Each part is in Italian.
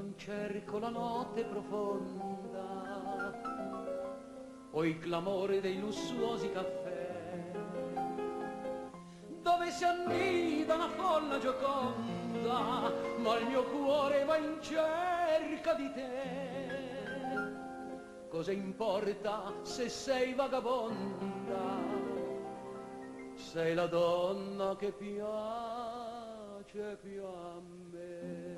non cerco la notte profonda o il clamore dei lussuosi caffè, dove si annida una folla gioconda, ma il mio cuore va in cerca di te. Cosa importa se sei vagabonda? Sei la donna che piace più a me.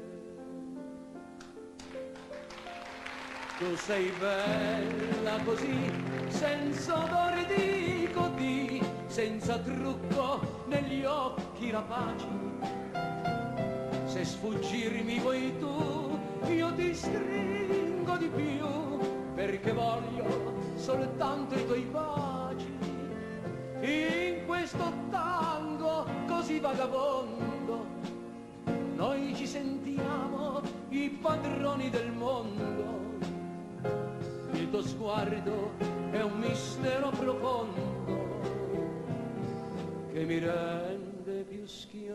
Tu sei bella così, senza odore di codì, senza trucco negli occhi rapaci. Se sfuggirmi vuoi tu, io ti stringo di più, perché voglio soltanto i tuoi baci. In questo tango così vagabondo, noi ci sentiamo i padroni del mondo. Il tuo sguardo è un mistero profondo che mi rende più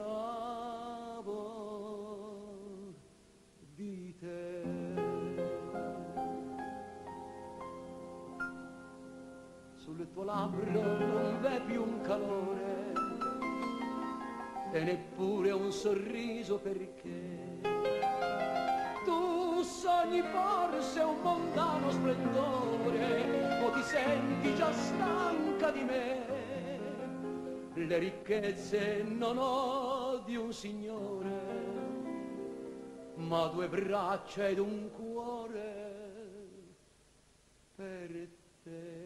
schiavo di te. Sul tuo labbro non v'è più un calore e neppure un sorriso, perché tu sogni forse un mondano splendore o ti senti già stanca di me. Le ricchezze non ho di un signore, ma due braccia ed un cuore per te.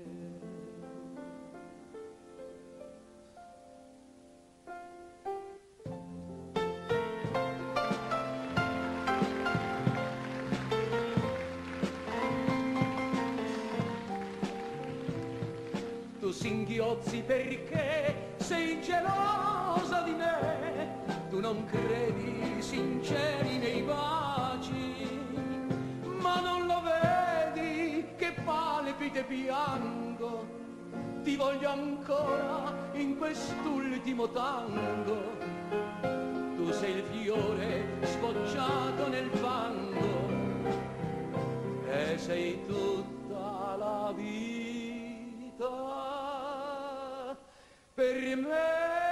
Tu singhiozzi perché sei gelosa di me, tu non credi sinceri nei baci, ma non lo vedi che palpite piango, ti voglio ancora in quest'ultimo tango. Tu sei il fiore sbocciato nel fango e sei tutta la vita per me.